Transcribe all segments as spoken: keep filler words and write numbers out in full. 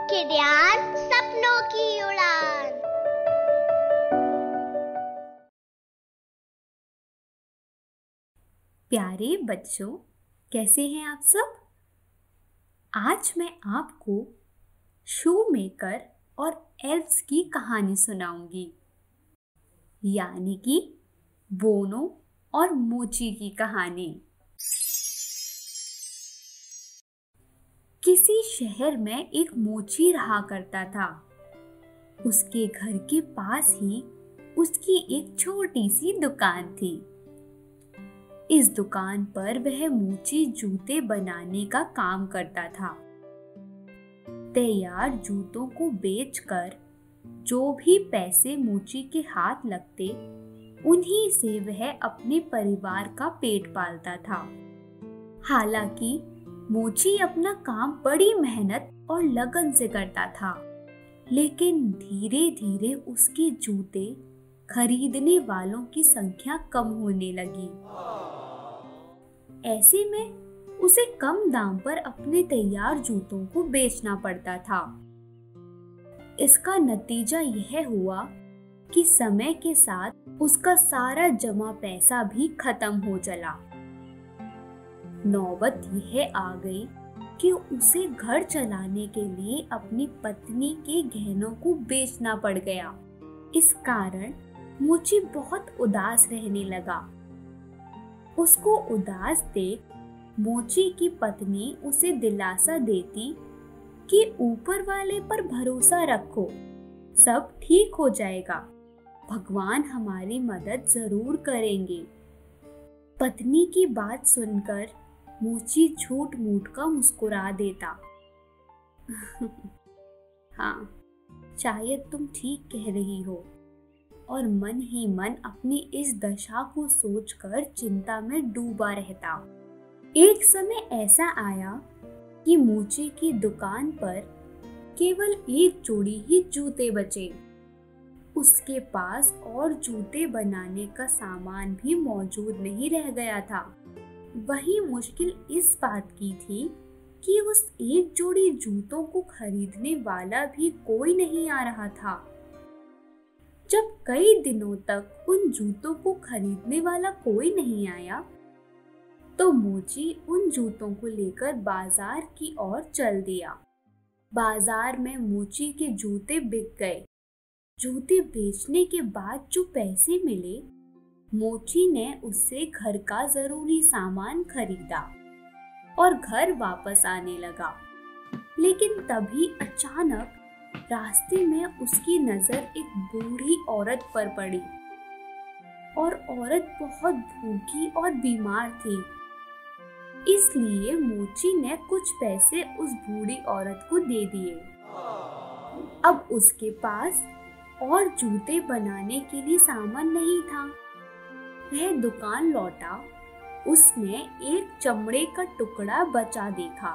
के ध्यान सपनों की उड़ान। प्यारे बच्चों, कैसे हैं आप सब? आज मैं आपको शूमेकर और एल्व्स की कहानी सुनाऊंगी, यानी कि बोनो और मोची की कहानी। किसी शहर में एक मोची रहा करता था। उसके घर के पास ही उसकी एक छोटी सी दुकान थी। इस दुकान पर वह मोची जूते बनाने का काम करता था। तैयार जूतों को बेचकर जो भी पैसे मोची के हाथ लगते, उन्हीं से वह अपने परिवार का पेट पालता था। हालांकि मोची अपना काम बड़ी मेहनत और लगन से करता था, लेकिन धीरे धीरे उसके जूते खरीदने वालों की संख्या कम होने लगी। ऐसे में उसे कम दाम पर अपने तैयार जूतों को बेचना पड़ता था। इसका नतीजा यह हुआ कि समय के साथ उसका सारा जमा पैसा भी खत्म हो चला। नौबत यह आ गई कि उसे घर चलाने के लिए अपनी पत्नी के गहनों को बेचना पड़ गया। इस कारण मोची बहुत उदास रहने लगा। उसको उदास देख मोची की पत्नी उसे दिलासा देती कि ऊपर वाले पर भरोसा रखो, सब ठीक हो जाएगा, भगवान हमारी मदद जरूर करेंगे। पत्नी की बात सुनकर मोची झूठ मूठ का मुस्कुरा देता। हाँ, शायद तुम ठीक कह रही हो, और मन ही मन अपनी इस दशा को सोचकर चिंता में डूबा रहता। एक समय ऐसा आया कि मोची की दुकान पर केवल एक जोड़ी ही जूते बचे। उसके पास और जूते बनाने का सामान भी मौजूद नहीं रह गया था। वही मुश्किल इस बात की थी कि उस एक जोड़ी जूतों को खरीदने वाला भी कोई नहीं आ रहा था। जब कई दिनों तक उन जूतों को खरीदने वाला कोई नहीं आया, तो मोची उन जूतों को लेकर बाजार की ओर चल दिया। बाजार में मोची के जूते बिक गए। जूते बेचने के बाद जो पैसे मिले, मोची ने उससे घर का जरूरी सामान खरीदा और घर वापस आने लगा। लेकिन तभी अचानक रास्ते में उसकी नजर एक बूढ़ी औरत पर पड़ी, और औरत बहुत भूखी और बीमार थी। इसलिए मोची ने कुछ पैसे उस बूढ़ी औरत को दे दिए। अब उसके पास और जूते बनाने के लिए सामान नहीं था। वह दुकान लौटा। उसने एक चमड़े का टुकड़ा बचा देखा।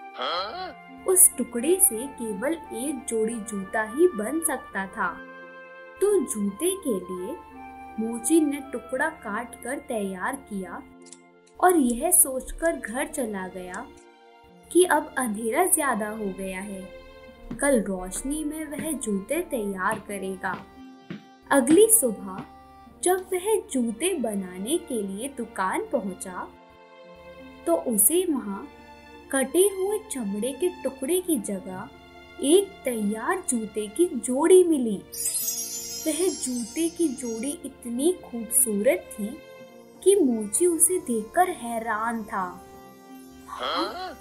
उस टुकड़े से केवल एक जोड़ी जूता ही बन सकता था। तो जूते के लिए मोची ने टुकड़ा काट कर तैयार किया और यह सोचकर घर चला गया कि अब अंधेरा ज्यादा हो गया है, कल रोशनी में वह जूते तैयार करेगा। अगली सुबह जब वह जूते बनाने के लिए दुकान पहुंचा, तो उसे वहां कटे हुए चमड़े के टुकड़े की जगह एक तैयार जूते की जोड़ी मिली। वह जूते की जोड़ी इतनी खूबसूरत थी कि मोची उसे देखकर हैरान था। हाँ?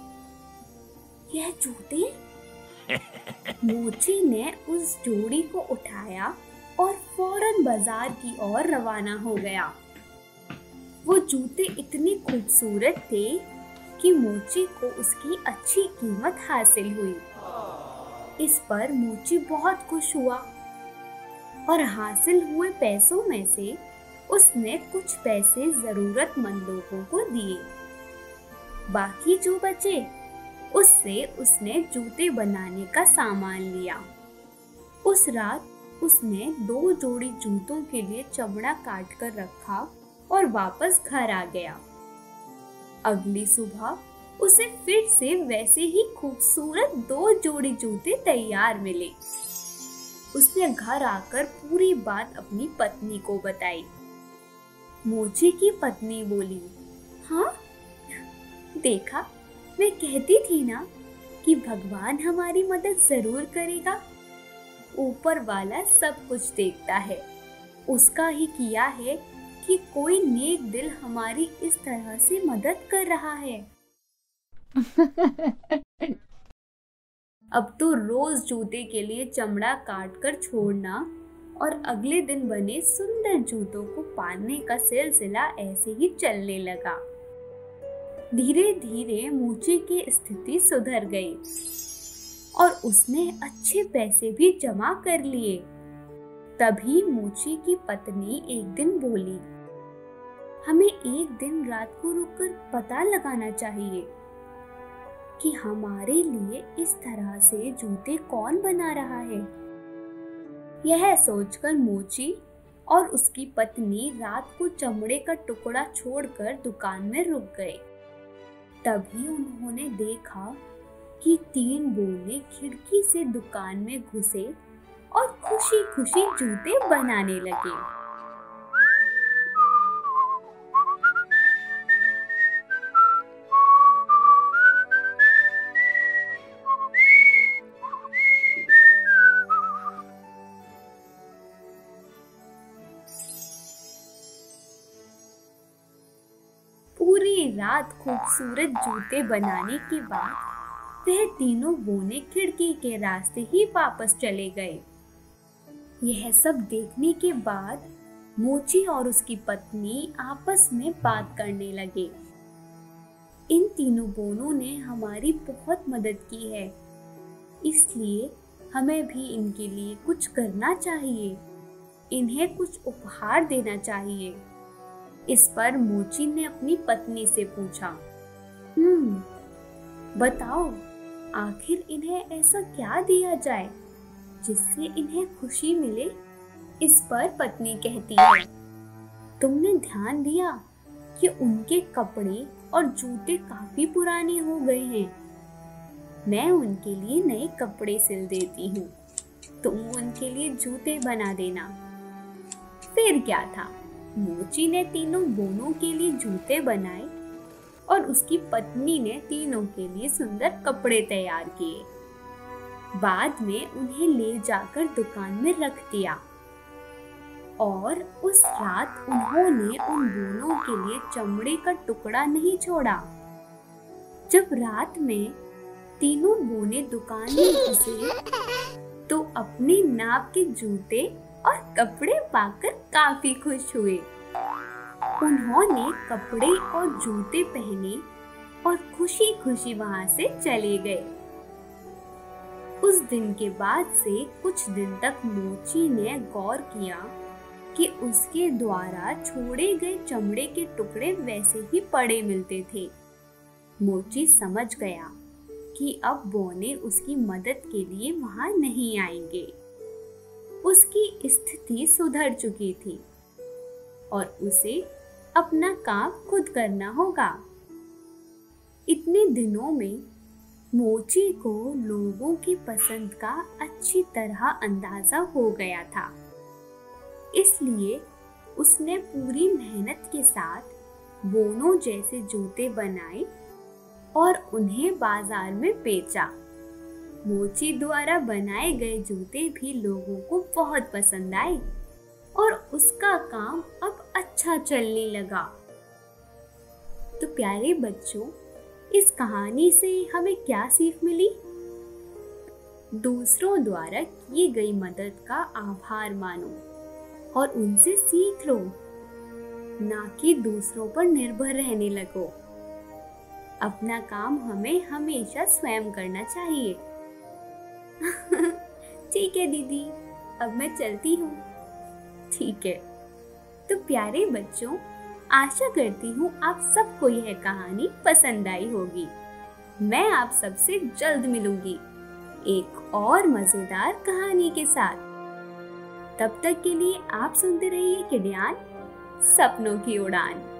यह जूते? मोची ने उस जोड़ी को उठाया और फौरन बाजार की ओर रवाना हो गया। वो जूते इतने खूबसूरत थे कि मोची को उसकी अच्छी कीमत हासिल हुई। इस पर मोची बहुत खुश हुआ और हासिल हुए पैसों में से उसने कुछ पैसे जरूरतमंद लोगों को दिए। बाकी जो बचे, उससे उसने जूते बनाने का सामान लिया। उस रात उसने दो जोड़ी जूतों के लिए चमड़ा काट कर रखा और वापस घर आ गया। अगली सुबह उसे फिर से वैसे ही खूबसूरत दो जोड़ी जूते तैयार मिले। उसने घर आकर पूरी बात अपनी पत्नी को बताई। मोची की पत्नी बोली, हाँ देखा, मैं कहती थी ना कि भगवान हमारी मदद जरूर करेगा। ऊपर वाला सब कुछ देखता है, उसका ही किया है कि कोई नेक दिल हमारी इस तरह से मदद कर रहा है। अब तो रोज जूते के लिए चमड़ा काट कर छोड़ना और अगले दिन बने सुंदर जूतों को पालने का सिलसिला ऐसे ही चलने लगा। धीरे धीरे मोची की स्थिति सुधर गई और उसने अच्छे पैसे भी जमा कर लिए। तभी मोची की पत्नी एक दिन बोली, हमें एक दिन रात को रुककर पता लगाना चाहिए कि हमारे लिए इस तरह से जूते कौन बना रहा है। यह सोचकर मोची और उसकी पत्नी रात को चमड़े का टुकड़ा छोड़कर दुकान में रुक गए। तभी उन्होंने देखा कि तीन बोने खिड़की से दुकान में घुसे और खुशी खुशी जूते बनाने लगे। पूरी रात खूबसूरत जूते बनाने के बाद वह तीनों बोने खिड़की के रास्ते ही वापस चले गए। यह सब देखने के बाद मोची और उसकी पत्नी आपस में बात करने लगे। इन तीनों बोनों ने हमारी बहुत मदद की है, इसलिए हमें भी इनके लिए कुछ करना चाहिए, इन्हें कुछ उपहार देना चाहिए। इस पर मोची ने अपनी पत्नी से पूछा, हम्म बताओ, आखिर इन्हें ऐसा क्या दिया जाए जिससे इन्हें खुशी मिले। इस पर पत्नी कहती है, तुमने ध्यान दिया कि उनके कपड़े और जूते काफी पुराने हो गए हैं। मैं उनके लिए नए कपड़े सिल देती हूँ, तुम उनके लिए जूते बना देना। फिर क्या था, मोची ने तीनों बोनों के लिए जूते बनाए और उसकी पत्नी ने तीनों के लिए सुंदर कपड़े तैयार किए। बाद में उन्हें ले जाकर दुकान में रख दिया और उस रात उन्होंने उन बोनों के लिए चमड़े का टुकड़ा नहीं छोड़ा। जब रात में तीनों बोने दुकान में घुसे तो अपने नाप के जूते और कपड़े पाकर काफी खुश हुए। उन्होंने कपड़े और जूते पहने और खुशी खुशी वहां से चले गए। उस दिन के बाद से कुछ दिन तक मोची ने गौर किया कि उसके द्वारा छोड़े गए चमड़े के टुकड़े वैसे ही पड़े मिलते थे। मोची समझ गया कि अब बोने उसकी मदद के लिए वहां नहीं आएंगे। उसकी स्थिति सुधर चुकी थी और उसे अपना काम खुद करना होगा। इतने दिनों में मोची को लोगों की पसंद का अच्छी तरह अंदाजा हो गया था, इसलिए उसने पूरी मेहनत के साथ बोनों जैसे जूते बनाए और उन्हें बाजार में बेचा। मोची द्वारा बनाए गए जूते भी लोगों को बहुत पसंद आए और उसका काम अब अच्छा चलने लगा। तो प्यारे बच्चों, इस कहानी से हमें क्या सीख मिली? दूसरों द्वारा की गई मदद का आभार मानो और उनसे सीख लो, ना कि दूसरों पर निर्भर रहने लगो। अपना काम हमें हमेशा स्वयं करना चाहिए। ठीक है दीदी, अब मैं चलती हूँ। ठीक है। तो प्यारे बच्चों, आशा करती हूँ आप सबको यह कहानी पसंद आई होगी। मैं आप सबसे जल्द मिलूंगी एक और मजेदार कहानी के साथ। तब तक के लिए आप सुनते रहिए किडियान, सपनों की उड़ान।